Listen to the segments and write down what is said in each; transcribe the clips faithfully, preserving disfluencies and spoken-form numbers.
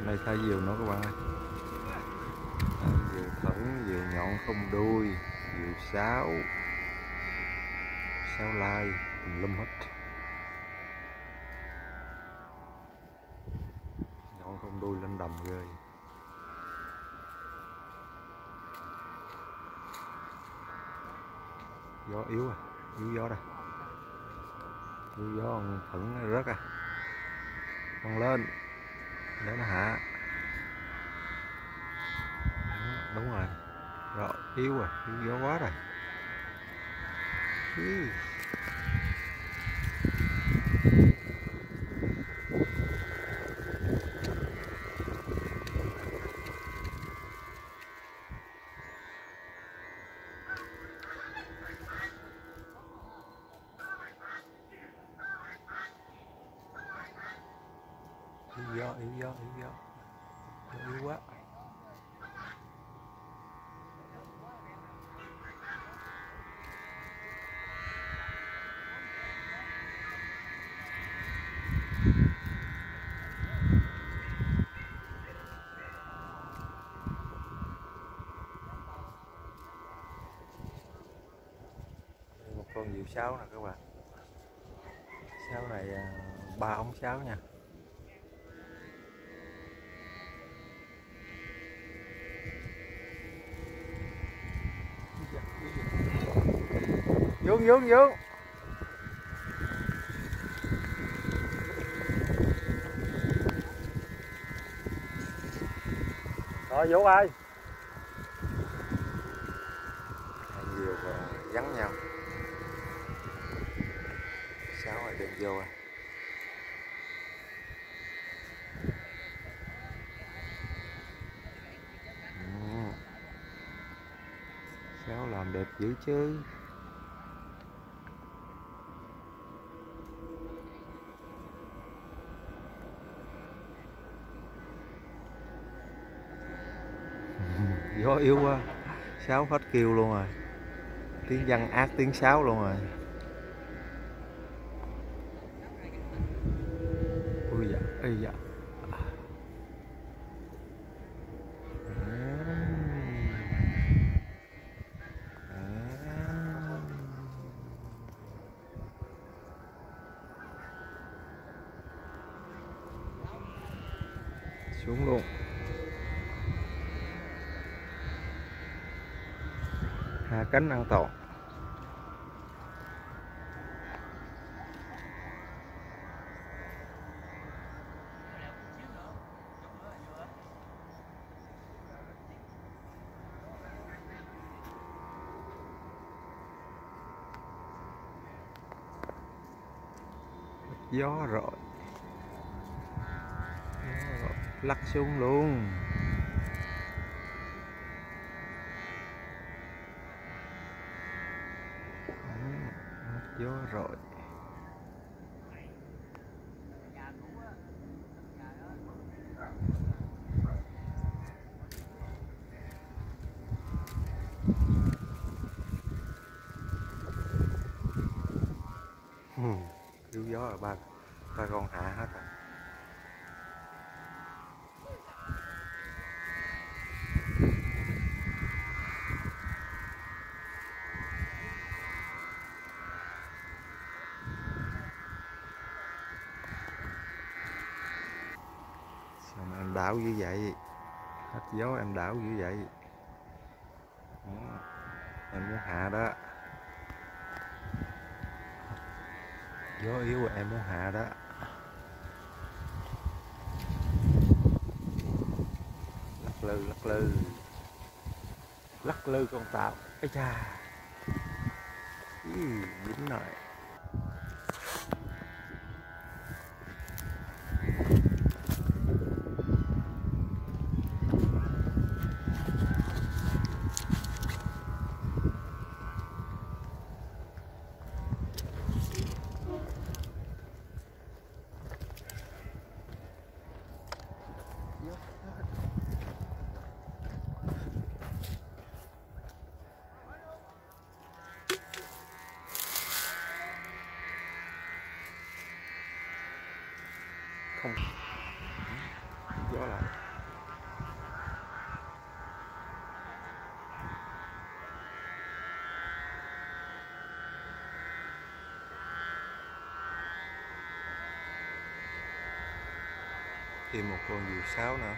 Này thả diều nữa các bạn ơi. Diều thẩn, diều nhọn không đuôi, diều sáo, sáo lai, tùm lum hết. Nhọn không đuôi lên đầm ghê. Gió yếu à, yếu gió đây. Yếu gió con thẩn rớt à. Con lên để nó hạ. Đó, đúng rồi. Rồi, yếu à, yếu gió quá rồi. Ý. Yếu gió, yếu gió, yếu gió. Gió yếu quá. Một con diều sáo nè các bạn. Sáo này ba ống sáo nha. Vuông vuông vuông. Rồi vô ai. Hai diều gắn nhau. Sáo này đem vô à. Sáo làm đẹp dữ chứ. Gió yếu quá, sáo hết kêu luôn rồi. Tiếng văn ác tiếng sáo luôn rồi. Ui dạ, ây dạ. Xuống luôn. Hạ cánh an toàn. Gió rồi. Lắc xuống luôn. Gió rồi. Yếu gió rồi ba ba con hạ hết rồi. Sao mà em đảo như vậy? Hết gió em đảo như vậy. Đó. Em muốn hạ đó. Gió yếu rồi em muốn hạ đó. Lắc lư lắc lư. Lắc lư con tàu. Ây cha. Dính rồi. Không gió lại. thêm một con diều sáo nữa.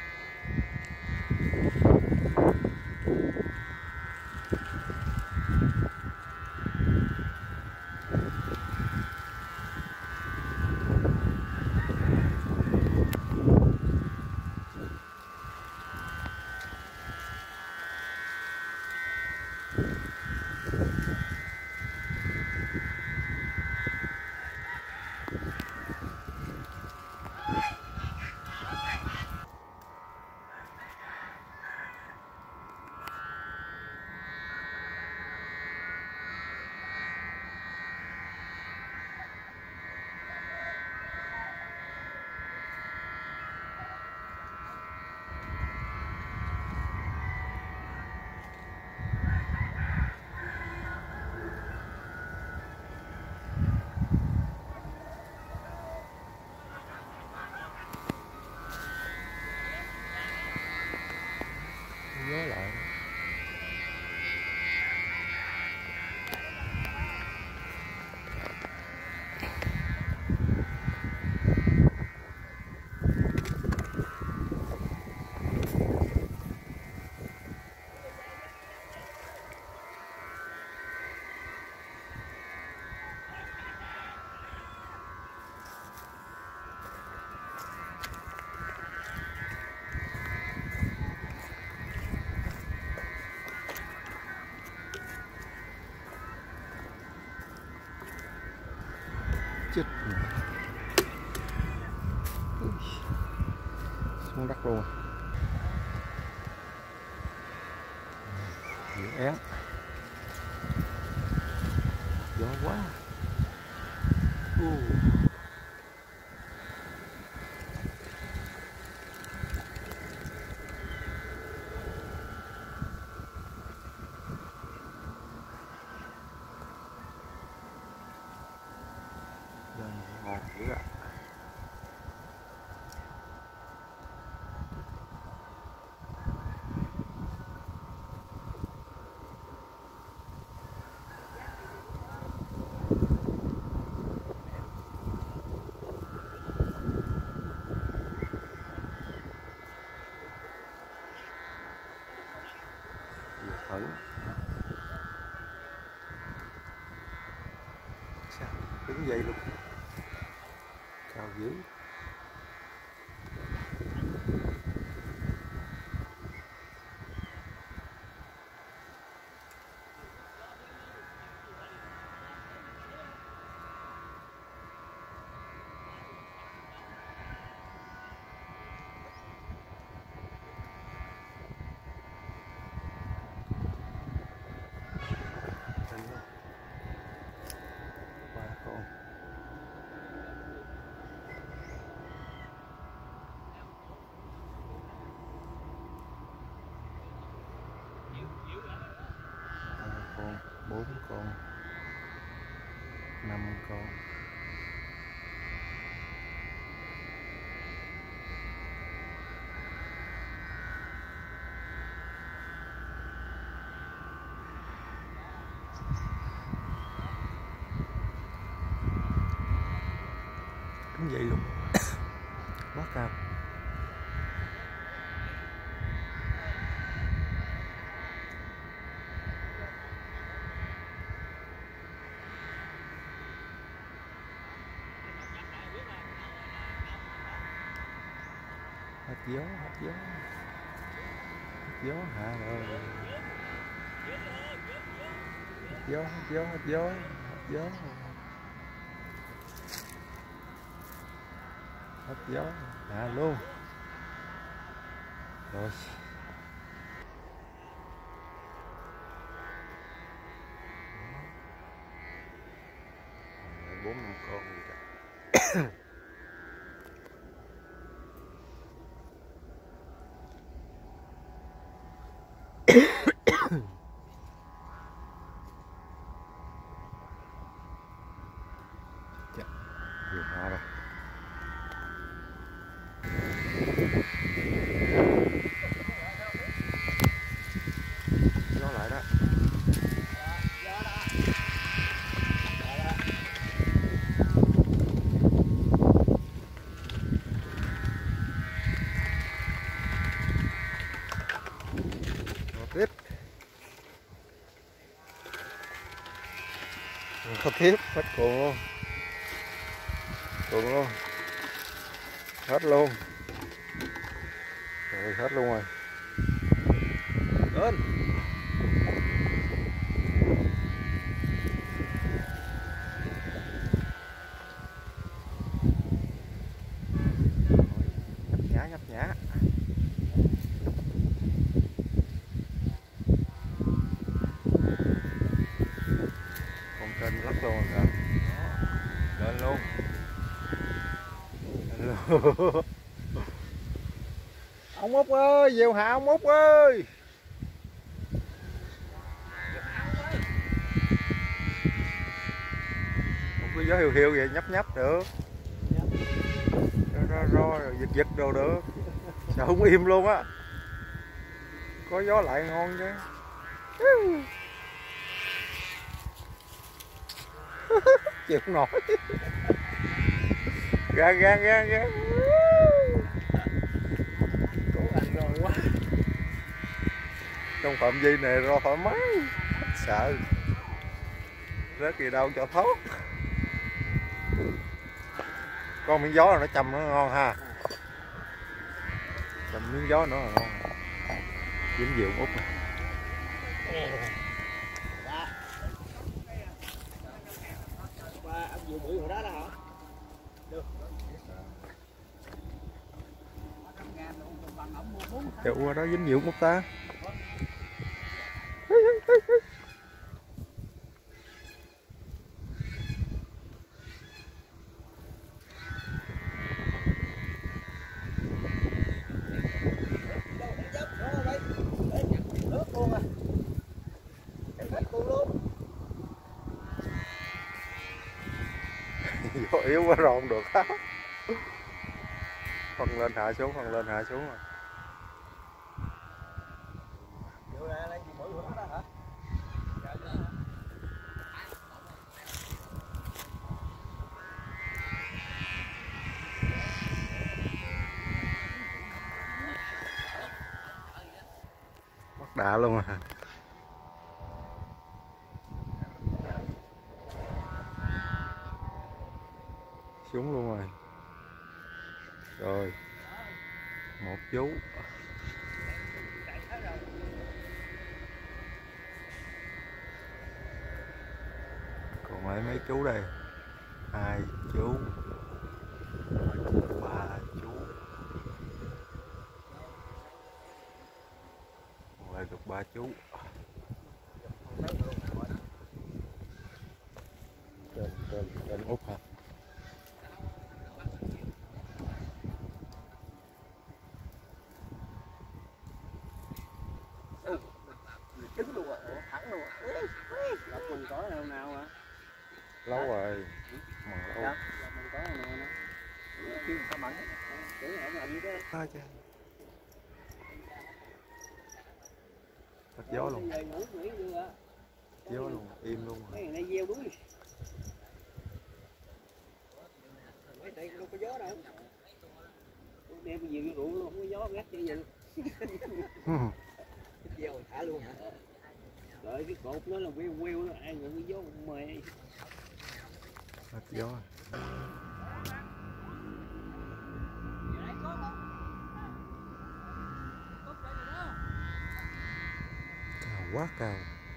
Gió lại. Chết xuống đất luôn. Diều én, gió quá. uh. Ngon dữ ạ. Thử sao đứng dậy luôn, cao dữ. Bốn con, năm con. Đứng dậy luôn. Quá cao. Hết gió, hết gió, hết gió hạ rồi. Hết gió, hết gió, hết gió, hết gió. Hết gió, hạ luôn. Rồi. Bốn năm con gì đó. Diều hạ rồi. Gió lại đó. Thao tiếp hết cuộn luôn, cuộn luôn, hết luôn, rồi hết luôn rồi. Lên. Nhấp nhả nhấp nhả. Con kênh lắc luôn rồi kìa. Lên luôn. Lên luôn. Ông Út ơi, dèo hạ ông Út ơi. Không có gió hiu hiu vậy nhấp nhấp được. Ro ro ro rồi giật giật đồ được. Sao không im luôn á. Có gió lại ngon chứ. Chịu không nổi. Gan gan gan gan. Cố ăn rồi quá. Trong phạm vi này ro thoải mái. Sợ rớt gì đâu cho thoát. Có miếng gió là nó châm nó ngon ha. Châm miếng gió nữa là ngon. Dính dịu Út này. Ba ăn nhiều bự hồi đó đó hả? Được. Kẹo qua đó dính dịu Út ta. Gió yếu quá rồi không được á. Phần lên hạ xuống, phần lên hạ xuống rồi. Bắt đà luôn à. Xuống luôn rồi. Rồi. Một chú. Còn lại mấy chú đây. Hai chú. Ba chú. Còn lại được ba chú. Trên trên trên Út hả? Trứng luôn à, thẳng luôn à. Lộc mình có nào nào hả? Lâu rồi. Mà lâu. Lộc mình có nào nữa. Kêu sao mặn. Tưởng ở làm gì đó. À, chứ. Tắt gió luôn. Gió luôn, im luôn. Mấy ngày nay gieo đuối. Mấy đây đâu có gió đâu. Đem cái gì rượu luôn, không có gió gắt chứ gì. Gieo thả luôn hả? Đợi cái cột nó là queo queo nó ai ngủ cái gió cũng mê. Tắt gió. Cao quá cao.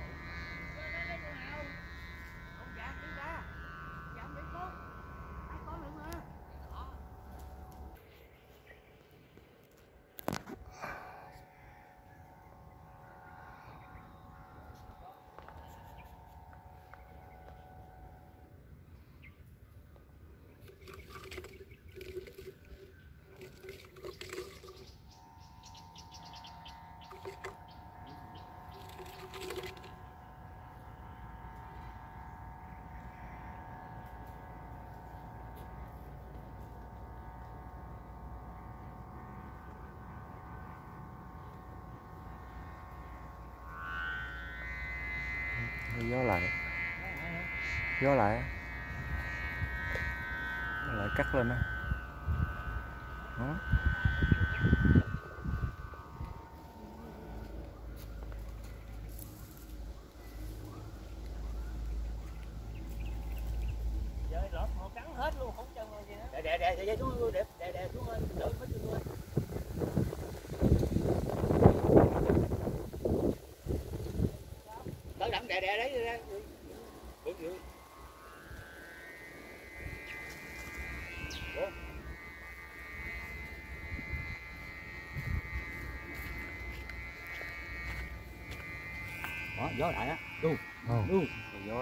Gió lại, gió lại, gió lại cắt lên đó. Đó. đè đè đấy ra. Đó, gió đại á, đu, đu, gió,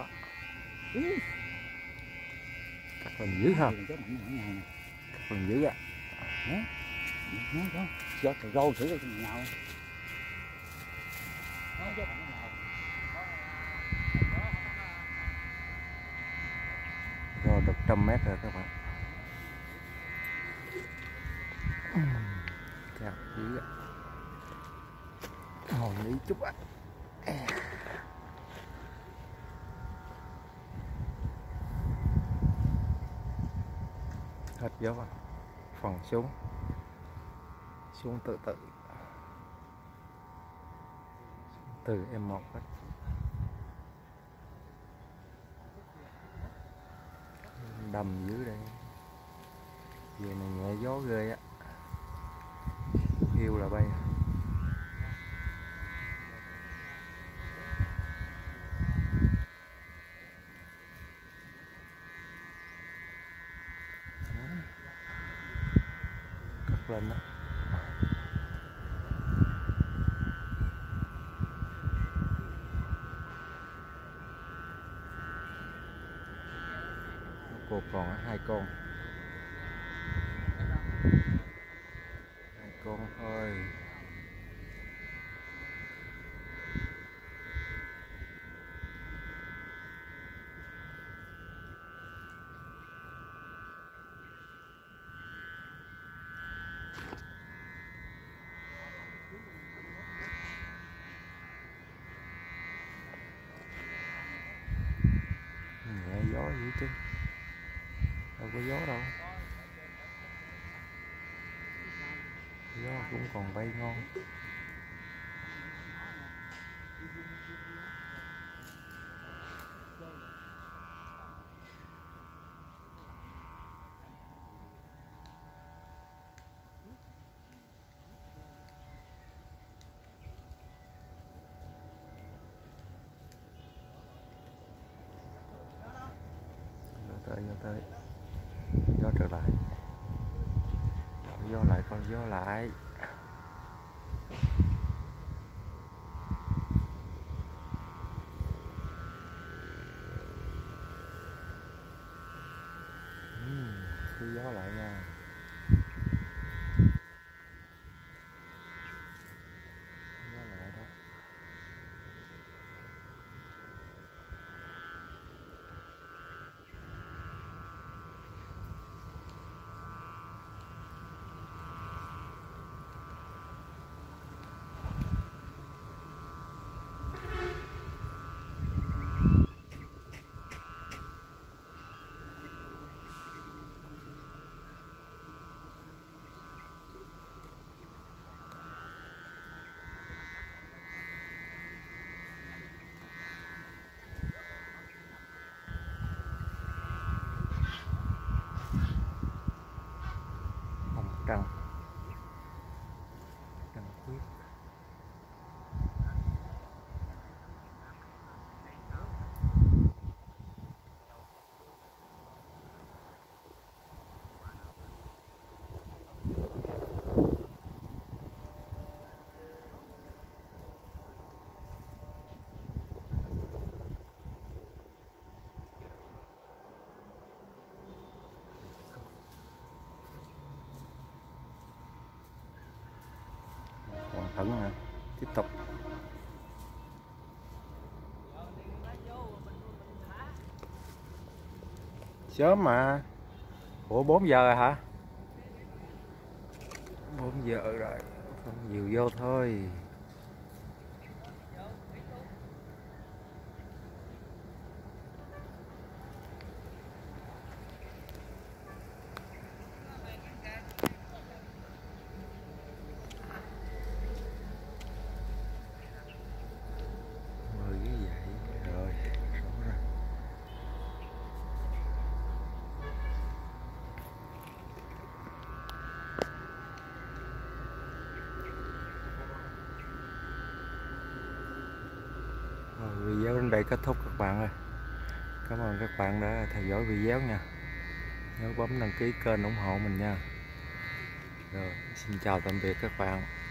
cắt phần dữ ha, cắt phần dữ á, đó, đó, gió từ rô thử cái nào, rồi được trăm mét rồi các bạn, cao dữ á, ngồi nghỉ chút á. Hết gió rồi, phần xuống xuống tự tự từ em một hết, đầm dưới đây về này nhẹ gió ghê á, yêu là bay. Cắt lên đó. Cô còn hai con, hai con thôi. Nhẹ gió dữ chứ, đâu có gió đâu, gió cũng còn bay ngon. Tới gió tới, gió trở lại, gió lại con gió lại. uhm, gió lại nha. Gió lại đó. Trăng, trăng khuyết. Còn thẳng nè, tiếp tục. Sớm mà. Ủa bốn giờ rồi hả? bốn giờ rồi, không nhiều vô thôi. Mười cái vậy rồi, rõ rồi. đây kết thúc các bạn ơi. Cảm ơn các bạn đã theo dõi video nha. Nhớ bấm đăng ký kênh ủng hộ mình nha. Rồi, xin chào tạm biệt các bạn.